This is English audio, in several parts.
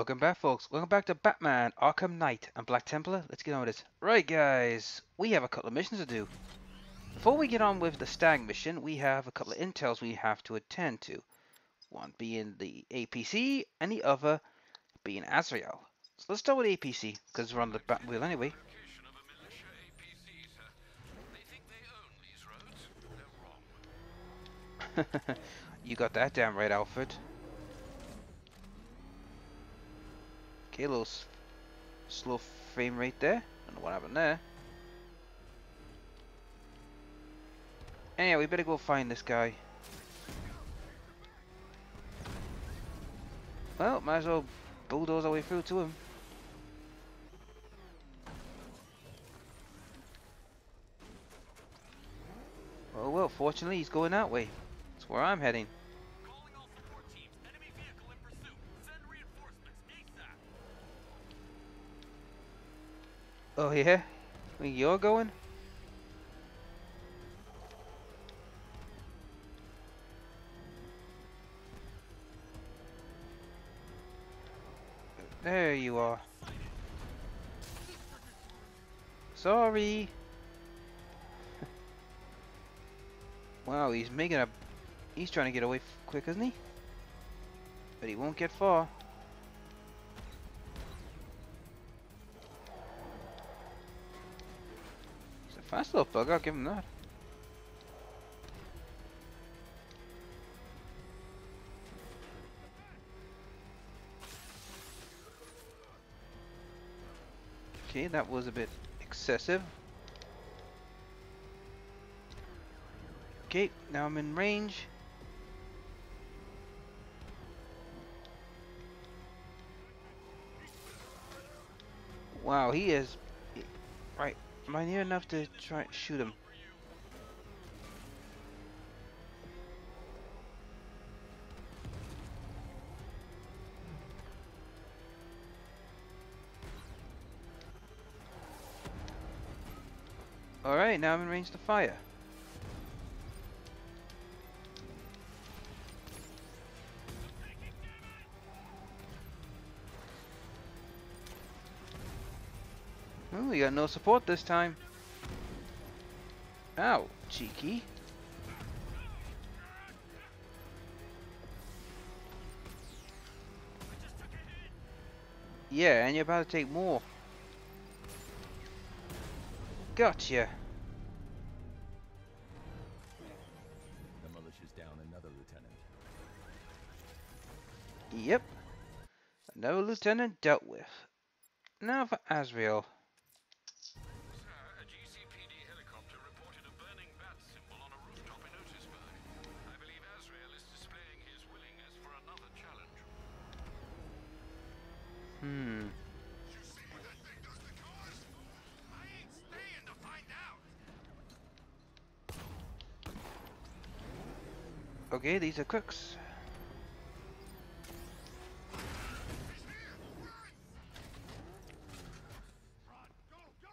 Welcome back, folks. Welcome back to Batman, Arkham Knight, and Black Templar. Let's get on with this. Right, guys, we have a couple of missions to do. Before we get on with the Stag mission, we have a couple of intels we have to attend to. One being the APC, and the other being Azrael. So let's start with APC, because we're on the Batwheel anyway. You got that damn right, Alfred. Okay, a little slow frame rate there. Don't know what happened there. Anyway, we better go find this guy. Well, might as well bulldoze our way through to him. Oh well, fortunately he's going that way. That's where I'm heading. Oh yeah? Where you're going? There you are. Sorry. Wow, he's trying to get away quick, isn't he? But he won't get far. He's a fast little bug, I'll give him that. Okay, that was a bit excessive. Okay, now I'm in range. Wow, he is... Right, am I near enough to try and shoot him? Alright, now I'm in range to fire. Oh, we got no support this time. Ow, cheeky. Yeah, and you're about to take more. Gotcha. The militia's down another lieutenant. Yep. Another lieutenant dealt with. Now for Azrael. Sir, a GCPD helicopter reported a burning bat symbol on a rooftop in Otisburg. I believe Azrael is displaying his willingness for another challenge. You see what that thing does to cars? I ain't staying to find out. Okay, these are crooks. He's here. Run! Run! Go! Go!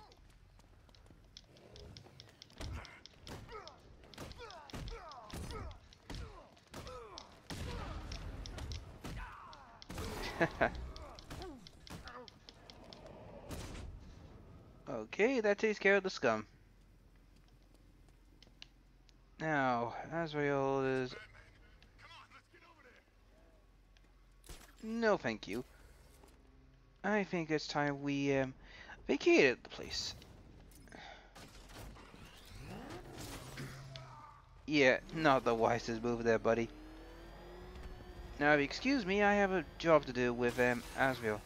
Okay, that takes care of the scum. Now, Azrael is... Batman, come on, let's get over there. No, thank you. I think it's time we, vacated the place. Yeah, not the wisest move there, buddy. Now, if you excuse me, I have a job to do with, Azrael.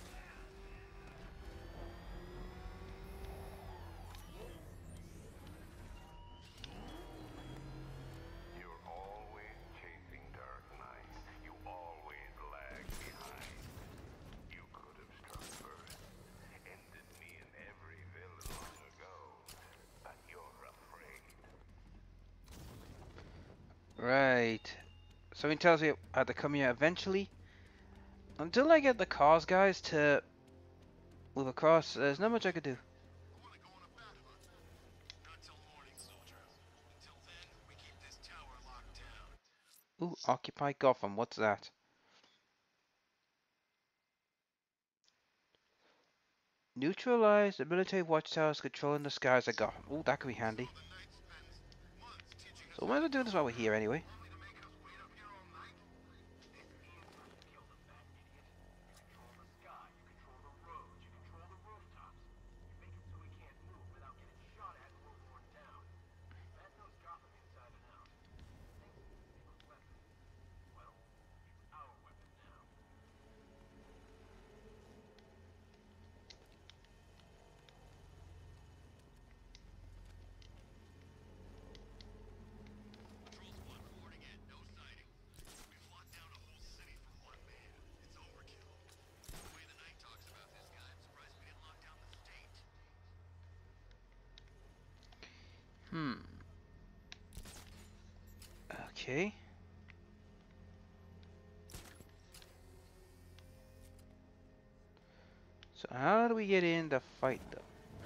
You're always chasing Dark Knight. You always lag behind. You could have struck first. Ended me and every villain long ago. But you're afraid. Right. Something tells me I have to come here eventually. Until I get the cars, guys, to move across, there's not much I could do. I want to go on a bat hunt. Not till morning, soldier. Until then, we keep this tower locked down. Ooh, Occupy Gotham, what's that? Neutralize the military watchtowers controlling the skies of Gotham. Ooh, that could be handy. So we might as well do this while we're here anyway. Hmm. Okay. So how do we get in the fight though?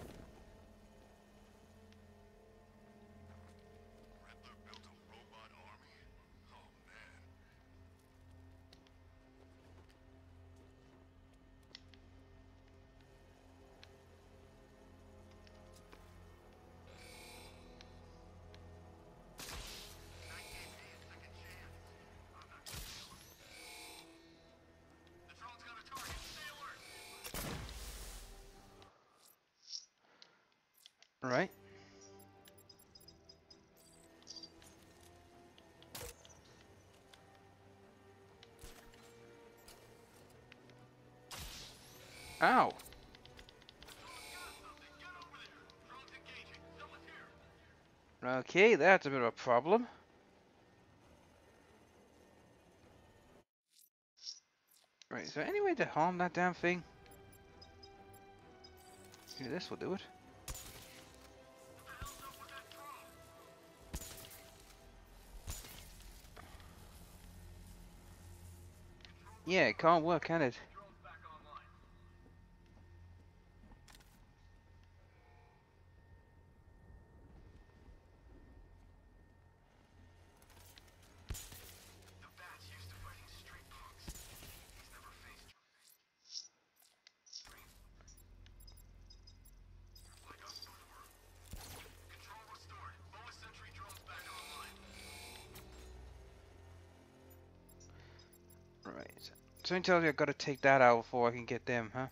Right. Ow. Okay, that's a bit of a problem. Right, is there any way to harm that damn thing? Maybe this will do it. Yeah, it can't work, can it? Right. Something tells me I've got to take that out before I can get them, huh?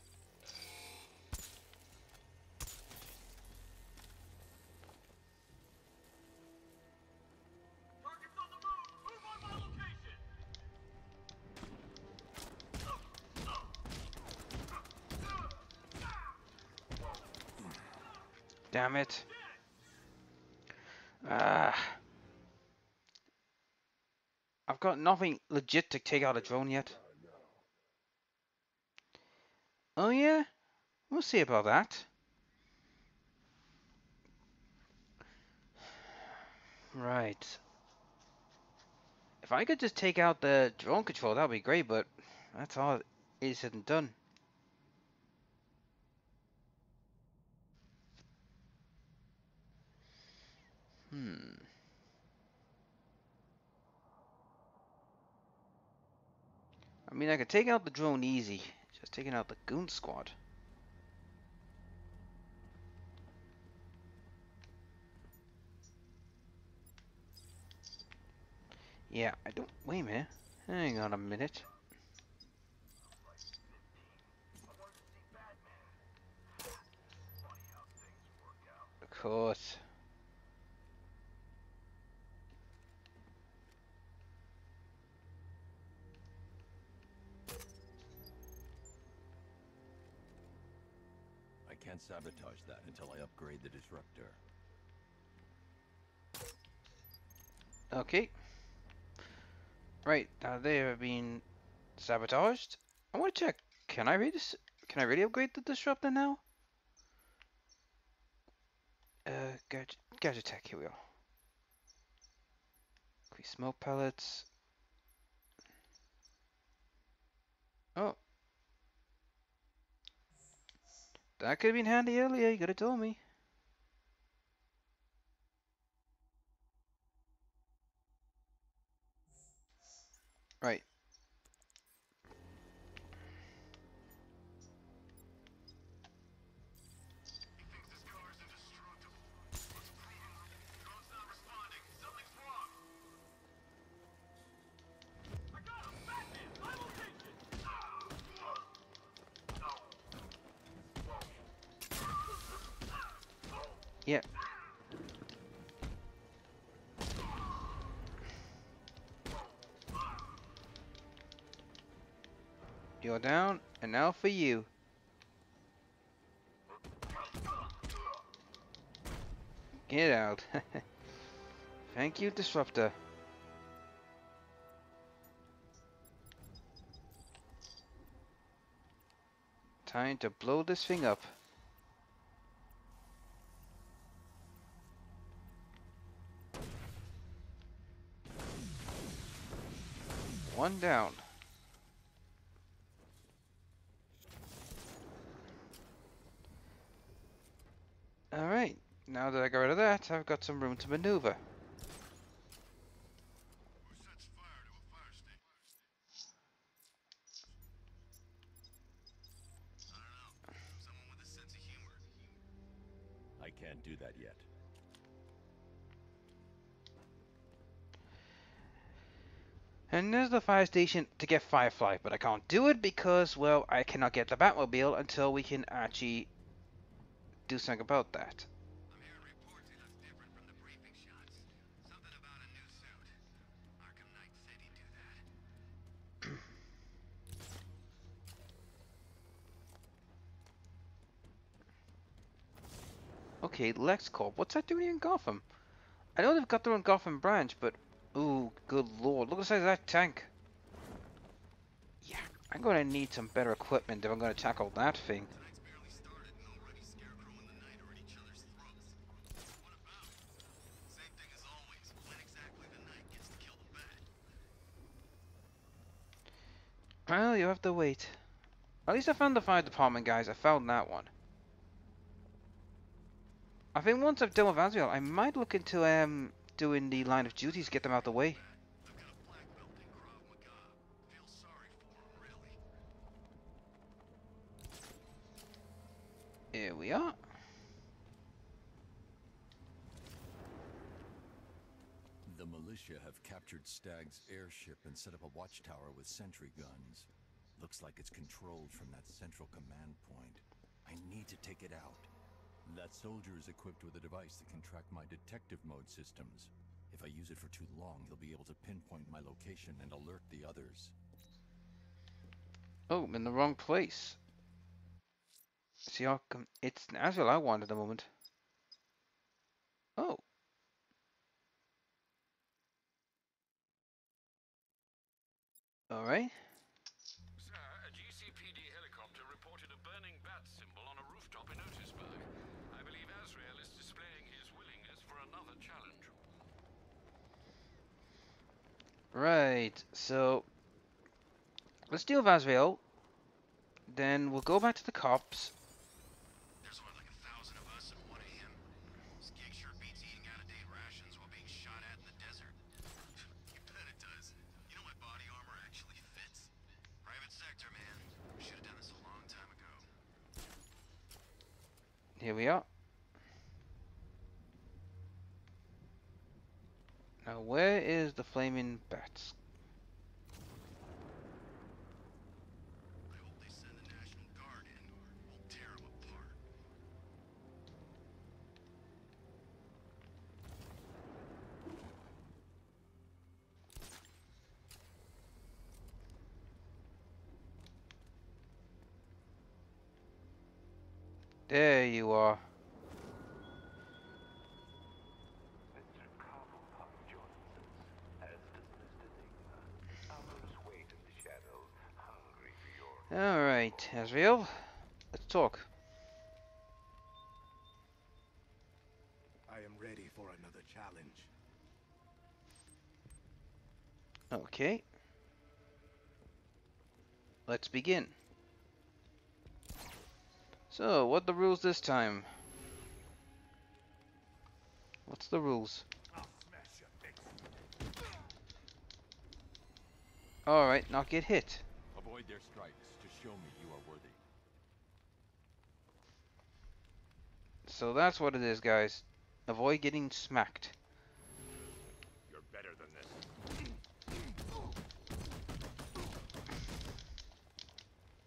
Damn it. Ah. I've got nothing legit to take out a drone yet. Oh yeah? We'll see about that. Right. If I could just take out the drone control, that would be great, but that's all it is said and done. Hmm. I mean, I could take out the drone easy. Just taking out the goon squad. Yeah, I don't... Wait a minute. Hang on a minute. Of course. I can't sabotage that until I upgrade the disruptor. Okay. Right, now they have been sabotaged. I want to check. Can I really, can I really upgrade the disruptor now? Gadget tech. Here we are. Increase smoke pellets. Oh, that could have been handy earlier. You could have told me. Right. Yeah. You're down, and now for you. Get out. Thank you, Disruptor. Time to blow this thing up. One down. Alright, now that I got rid of that, I've got some room to maneuver. Who sets fire to a fire station? I don't know. Someone with a sense of humor. I can't do that yet. And there's the fire station to get Firefly, but I can't do it because, well, I cannot get the Batmobile until we can actually do something about that. I'm hearing reports he looks different from the briefing shots. Something about a new suit. Arkham Knight said he'd do that. Okay, LexCorp, what's that doing in Gotham? I know they've got their own Gotham branch, but... Ooh, good lord, look at the size of that tank. Yeah, I'm gonna need some better equipment if I'm gonna tackle that thing. Tonight's barely started and already Scarecrow and the Knight are at each other's throats. What about it? Same thing as always. When exactly the Knight gets to kill the Bat. Well, you have to wait. At least I found the fire department, guys. I found that one. I think once I've done with Azrael, I might look into doing the line of duties, get them out of the way. I've got a black belt in Krav Maga. Feel sorry for him, really. Here we are. The militia have captured Stag's airship and set up a watchtower with sentry guns. Looks like it's controlled from that central command point. I need to take it out. That soldier is equipped with a device that can track my detective mode systems. If I use it for too long, he'll be able to pinpoint my location and alert the others. Oh, I'm in the wrong place. See how come it's Azrael I want at the moment. Oh. Alright. Sir, a GCPD helicopter reported a burning bat symbol on a rooftop in Otisburg. I believe Azrael is displaying his willingness for another challenge. Right, so let's deal with Azrael. Then we'll go back to the cops. There's what, like 1,000 of us and one of him? This gig sure beats eating out-of-date rations while being shot at in the desert. You bet it does. You know my body armor actually fits. Private sector, man. Should have done this a long time ago. Here we are. Now where is the flaming bats? I hope they send the National Guard in. We'll tear them apart. There you are. Mr. Cobblepot joins us, as does Mr. Enigma. Others wait in the shadows, hungry for your... Alright, Azrael. Let's talk. I am ready for another challenge. Okay. Let's begin. So, what the rules this time? What's the rules? I'll smash your face. Alright, not get hit. Avoid their strikes to show me you are worthy. So that's what it is, guys. Avoid getting smacked. You're better than this.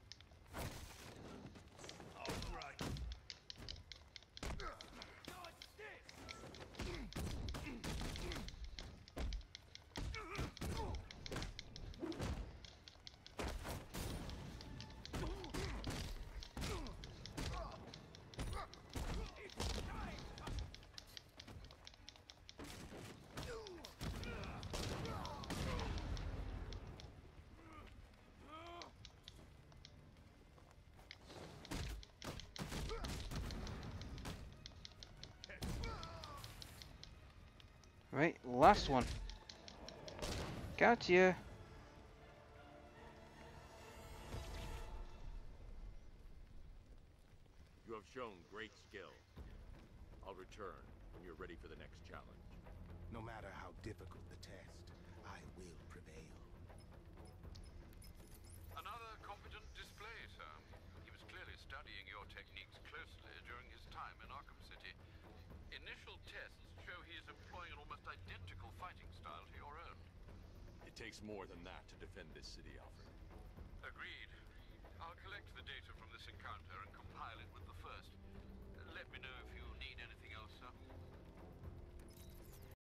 All right. Right, last one. Gotcha. You have shown great skill. I'll return when you're ready for the next challenge. No matter how difficult the test, I will prevail. Another competent display, sir. He was clearly studying your techniques closely during his time in Arkham City. Initial tests show he is employing an almost identical fighting style to your own. It takes more than that to defend this city, Alfred. Agreed. I'll collect the data from this encounter and compile it with the first. Let me know if you need anything else, sir.